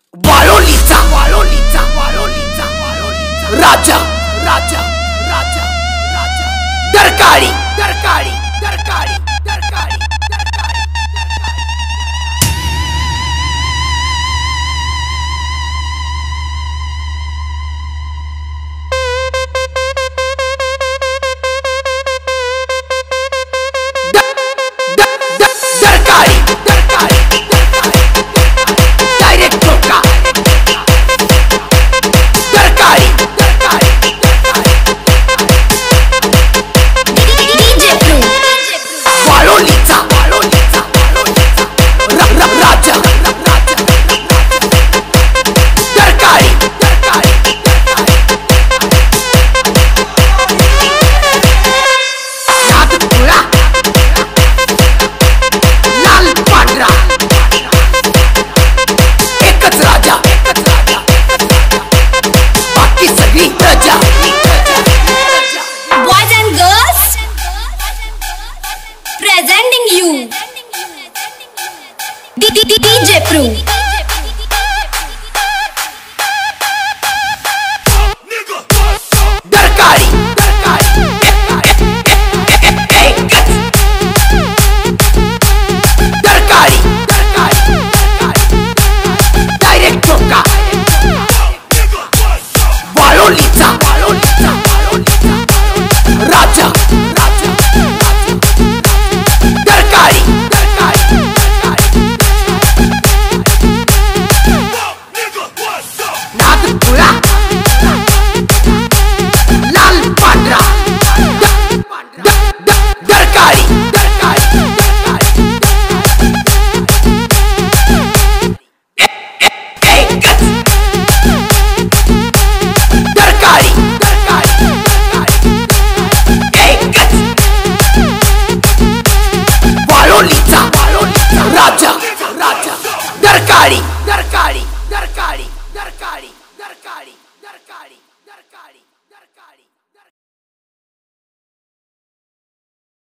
वालोलीचा वालोलीचा वालोलीचा वालोलीचा राजा राजा राजा राजा दरकाळी दरकाळी दरकाळी दरकाळी दरकाळी दरकाळी दरकाळी direct ठोका दरकाळी दरकाळी DJ Pru वालोलीचा वालोलीचा राजा दरकाळी दरकाळी नाद तुळा लाल पांढरा एकच राजा बाकी सगळी प्रजा Boys and girls, presenting you DJ Pru